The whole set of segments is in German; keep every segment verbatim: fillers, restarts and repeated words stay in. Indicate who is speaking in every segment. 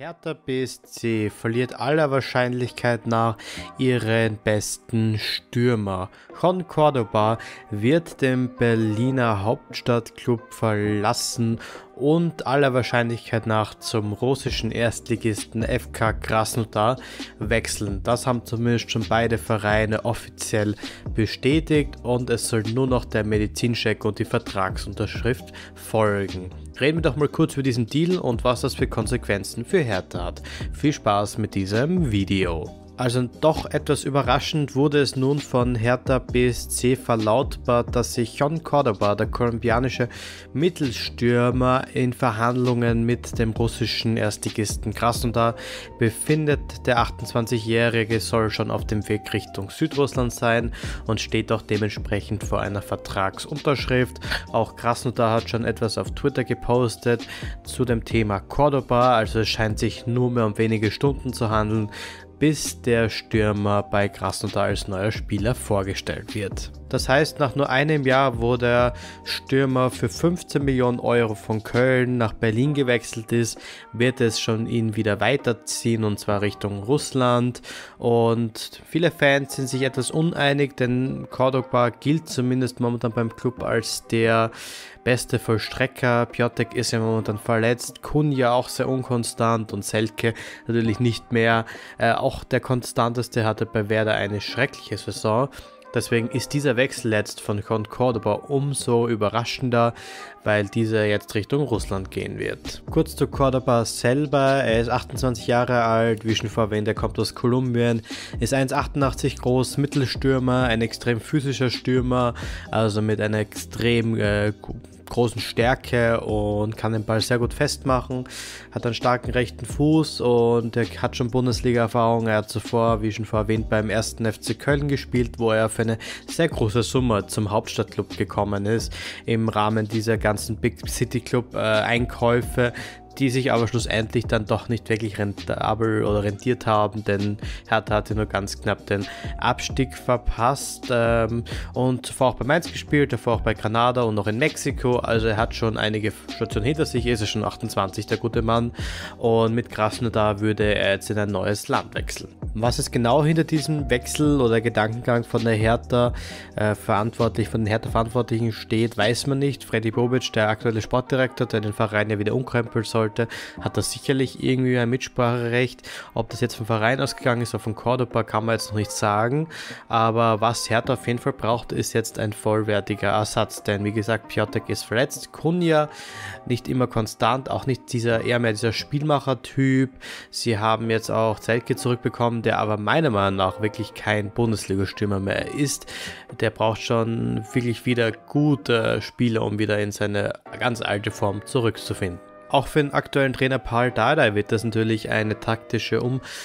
Speaker 1: Hertha B S C verliert aller Wahrscheinlichkeit nach ihren besten Stürmer. Jon Cordoba wird den Berliner Hauptstadtklub verlassen und aller Wahrscheinlichkeit nach zum russischen Erstligisten F K Krasnodar wechseln. Das haben zumindest schon beide Vereine offiziell bestätigt und es soll nur noch der Medizincheck und die Vertragsunterschrift folgen. Reden wir doch mal kurz über diesen Deal und was das für Konsequenzen für Hertha hat. Viel Spaß mit diesem Video. Also doch etwas überraschend wurde es nun von Hertha B S C verlautbart, dass sich Jon Cordoba, der kolumbianische Mittelstürmer, in Verhandlungen mit dem russischen Erstligisten Krasnodar befindet. Der achtundzwanzigjährige soll schon auf dem Weg Richtung Südrussland sein und steht auch dementsprechend vor einer Vertragsunterschrift. Auch Krasnodar hat schon etwas auf Twitter gepostet zu dem Thema Cordoba, also es scheint sich nur mehr um wenige Stunden zu handeln, bis der Stürmer bei Krasnodar als neuer Spieler vorgestellt wird. Das heißt, nach nur einem Jahr, wo der Stürmer für fünfzehn Millionen Euro von Köln nach Berlin gewechselt ist, wird es schon ihn wieder weiterziehen, und zwar Richtung Russland. Und viele Fans sind sich etwas uneinig, denn Cordoba gilt zumindest momentan beim Club als der beste Vollstrecker. Piatek ist ja momentan verletzt, Kunja auch sehr unkonstant und Selke natürlich nicht mehr. Äh, auch der konstanteste hatte bei Werder eine schreckliche Saison. Deswegen ist dieser Wechsel jetzt von Jon Cordoba umso überraschender, weil dieser jetzt Richtung Russland gehen wird. Kurz zu Cordoba selber: Er ist achtundzwanzig Jahre alt, wie schon vorhin erwähnt, er kommt aus Kolumbien, ist eins Komma achtundachtzig groß, Mittelstürmer, ein extrem physischer Stürmer, also mit einer extrem äh, großen Stärke und kann den Ball sehr gut festmachen, hat einen starken rechten Fuß und er hat schon Bundesliga-Erfahrung. Er hat zuvor, wie schon vorhin erwähnt, beim ersten F C Köln gespielt, wo er für eine sehr große Summe zum Hauptstadtklub gekommen ist, im Rahmen dieser ganzen Big City Club äh, Einkäufe, die sich aber schlussendlich dann doch nicht wirklich rentabel oder rentiert haben, denn Hertha hatte nur ganz knapp den Abstieg verpasst ähm, und zuvor auch bei Mainz gespielt, davor auch bei Granada und noch in Mexiko, also er hat schon einige Stationen hinter sich, ist er schon achtundzwanzig, der gute Mann, und mit Krasnodar würde er jetzt in ein neues Land wechseln. Was ist genau hinter diesem Wechsel oder Gedankengang von der Hertha äh, verantwortlich, von den Hertha-Verantwortlichen steht, weiß man nicht. Freddy Bobic, der aktuelle Sportdirektor, der den Verein ja wieder umkrempeln sollte, hat da sicherlich irgendwie ein Mitspracherecht. Ob das jetzt vom Verein ausgegangen ist oder von Cordoba, kann man jetzt noch nicht sagen. Aber was Hertha auf jeden Fall braucht, ist jetzt ein vollwertiger Ersatz. Denn wie gesagt, Piatek ist verletzt, Kunja nicht immer konstant, auch nicht dieser eher mehr dieser Spielmacher-Typ. Sie haben jetzt auch Selke zurückbekommen, der aber meiner Meinung nach wirklich kein Bundesliga-Stürmer mehr ist. Der braucht schon wirklich wieder gute Spieler, um wieder in seine ganz alte Form zurückzufinden. Auch für den aktuellen Trainer Paul Dardai wird das natürlich eine taktische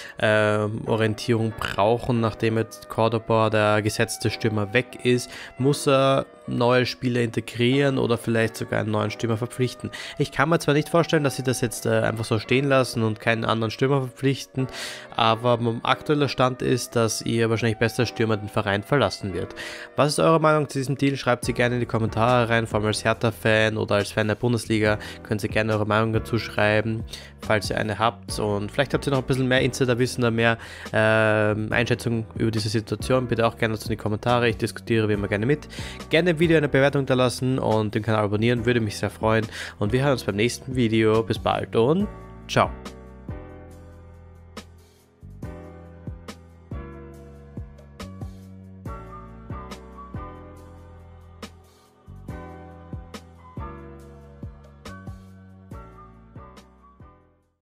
Speaker 1: Umorientierung äh, brauchen. Nachdem jetzt Cordoba, der gesetzte Stürmer, weg ist, muss er neue Spieler integrieren oder vielleicht sogar einen neuen Stürmer verpflichten. Ich kann mir zwar nicht vorstellen, dass sie das jetzt äh, einfach so stehen lassen und keinen anderen Stürmer verpflichten, aber mein aktueller Stand ist, dass ihr wahrscheinlich bester Stürmer den Verein verlassen wird. Was ist eure Meinung zu diesem Deal? Schreibt sie gerne in die Kommentare rein, vor allem als Hertha-Fan oder als Fan der Bundesliga könnt ihr gerne eure Meinung dazu schreiben, falls ihr eine habt, und vielleicht habt ihr noch ein bisschen mehr Insiderwissen oder mehr äh, Einschätzung über diese Situation, bitte auch gerne dazu in die Kommentare, ich diskutiere wie immer gerne mit. Gerne im Video eine Bewertung da lassen und den Kanal abonnieren, würde mich sehr freuen, und wir hören uns beim nächsten Video. Bis bald und ciao.